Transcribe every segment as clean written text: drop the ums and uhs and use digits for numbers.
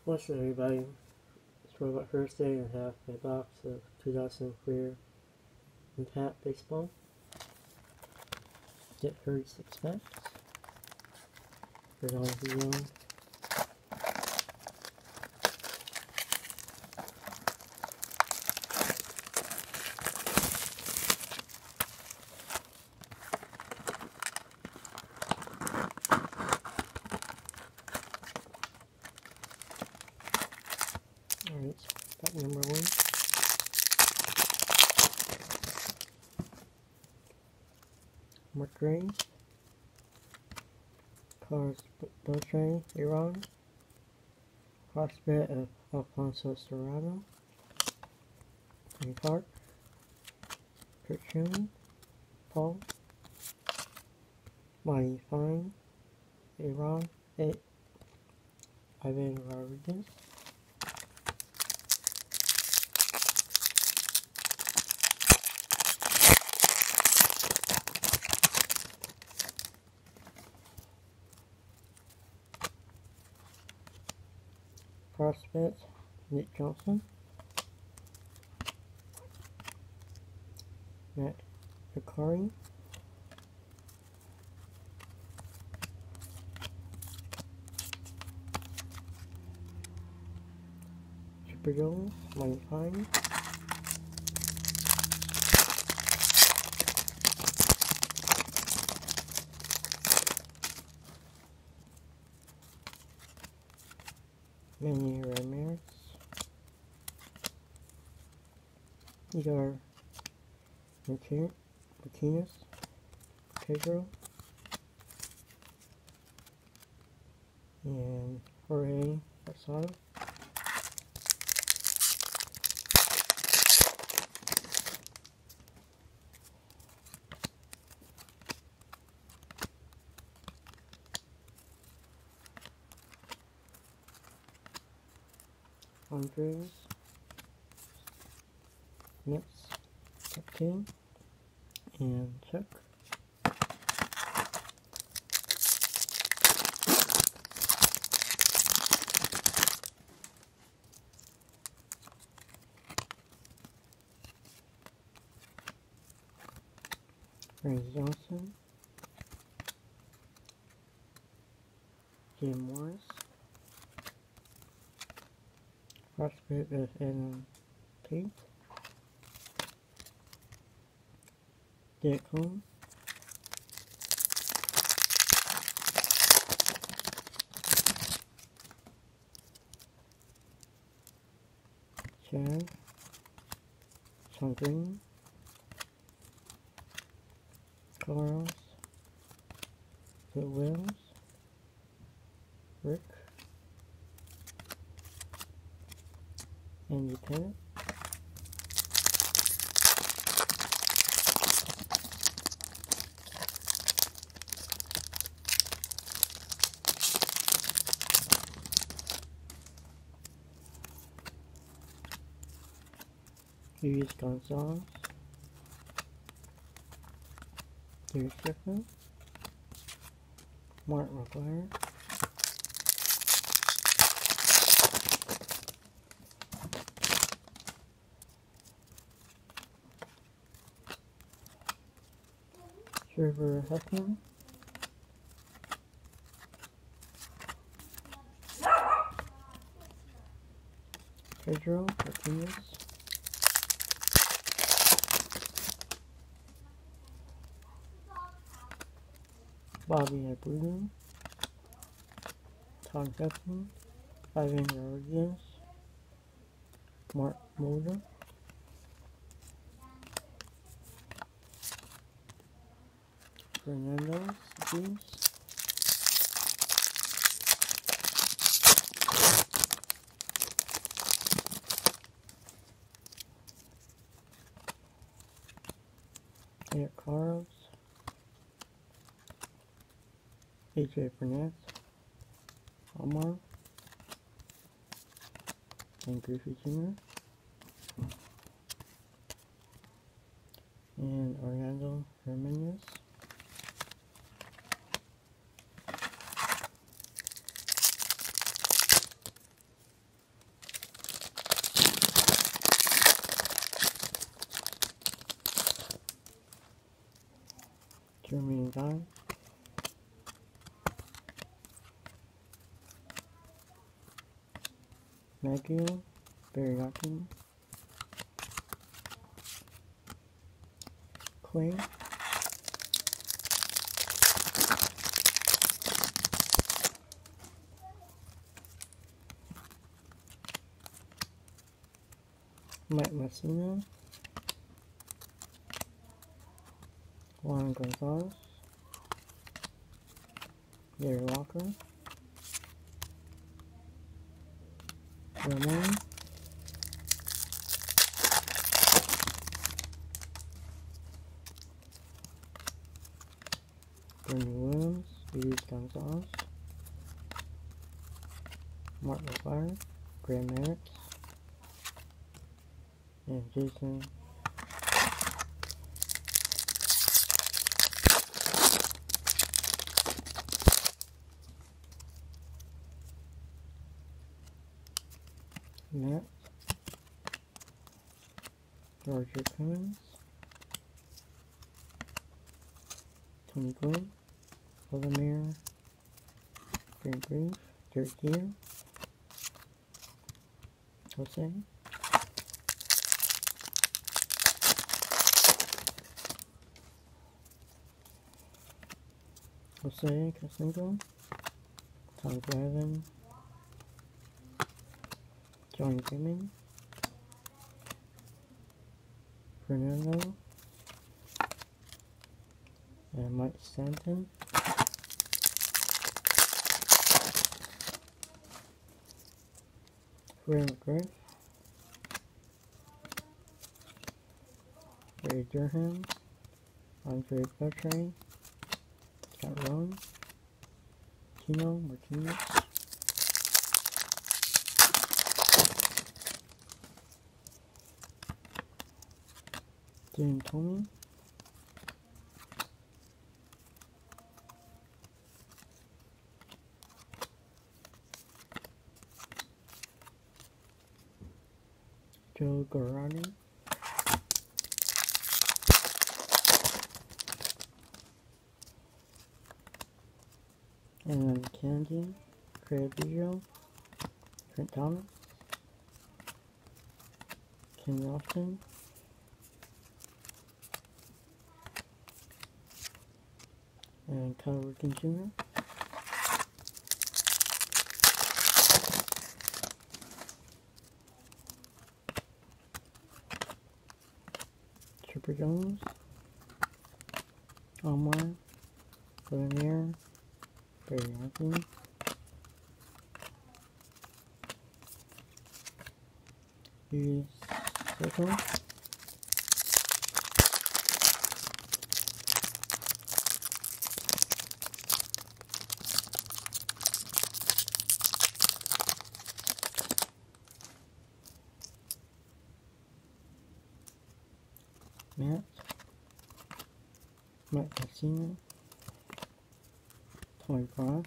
What's up, everybody? It's Robot Thursday and have my box of 2000 Career Impact Baseball. Get 36 packs. For all of you. Alright, pack number 1. Mercury. Carlos Beltran, Iran. Prospect of Alfonso Serrano. Tony Park. Kurt Schilling. Paul. Monty Fine. Iran. Ivan Rodriguez. Prospect, Nick Johnson. Matt Picari. Superdome, Money Fine. Manny Ramirez. Igor Martinez. Pedro. And Jorge Rosado. Andres. Nets. Captain. And Chuck. Randy Johnson. Jim Morris. Prospect of Adam Tate. Derek Holmes. Chad. Sean Green. Carlos. Phil Wells. Rick. Andy Pettit. Luis Gonzalez. Gary Strickland. Mark McGuire. Trevor Huffman. Pedro Martinez. Bobby Abreu. Tom Guthrie. Ivan Rodriguez. Mark Mulder. Fernando James. Eric Carlos. AJ Burnett. Omar. And Griffey Jr. And Orlando Jimenez. Germany guy. Maggio, Berriaki, Clay, Mike Messina, Juan Gonzalez, Gary Walker, Ramon, Bernie Williams, Luis Gonzalez, Mark McGuire, Graham Merritt, and Jason Matt, Roger Cummins, Tony Gwynn, Vladimir, Frank Grief, Dirk Gear, Jose, Casingo, Tom Glavin, Johnny Freeman, Fernando, and Mike Stanton, Ray McGriff, Ray Durham, Andre Bertrand, Scott Rowan, Tino Martinez, Jim Tomey, Joe Garani, and Kennedy, Craig Biggio, Trent Thomas, Ken Lofton, and Kyle Rickin Jr., Chipper Jones, Omar, Vladimir, Barry Anthony, Luis Soto, Matt, Mike Cassino, Tony Cross,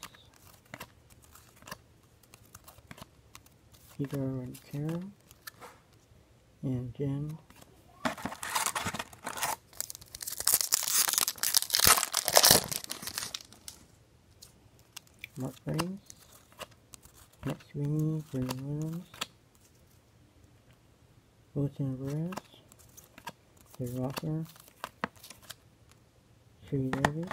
Peter Rancaro, and Jen, Mark Brains, Matt Sweeney, Brendan Williams, Wilson Perez, Terry Walker, Sherry Davis,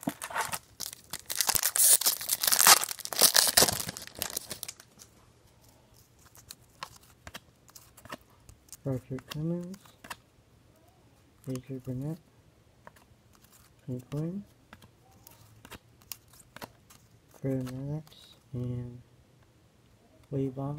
Roger Cummins, Major Burnett, Frank Quinn, Fred Maddox, and Lee Bond.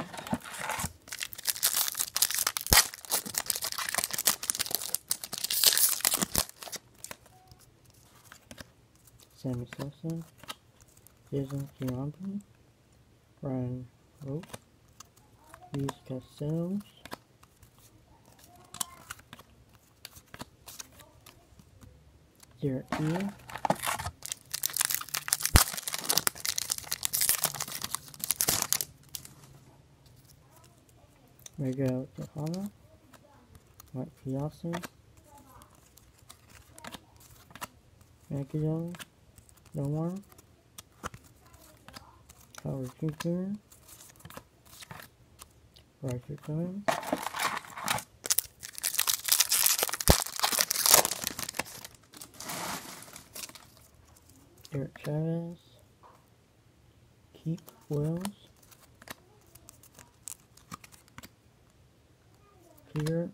Sammy Sosa, Jason Giambi, Brian Rope, Luis Castellanos, Derek Ea, Miguel Tejada, Mike Piazza, McAdoo, Nomar, Howard Jr., Roger Jones, Eric Chavez, Keith Wells, Peter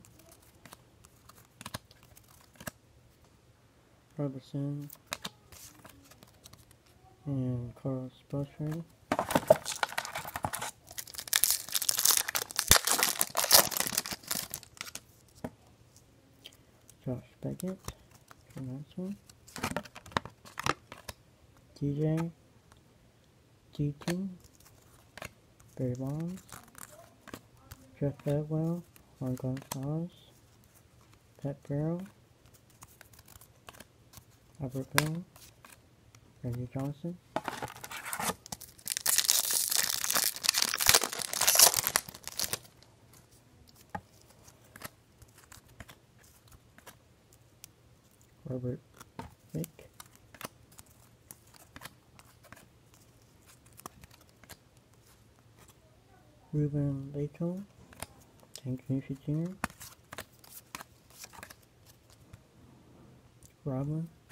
Robertson, and Carlos Beltran. Josh Beckett, Johnson, DJ, GT, Barry Bonds, Jeff Bedwell, Juan Gonzalez, Pat Barrow, Albert Bill, Randy Johnson, Robert Wick, Ruben Lato, Hank Newsy Jr., Robin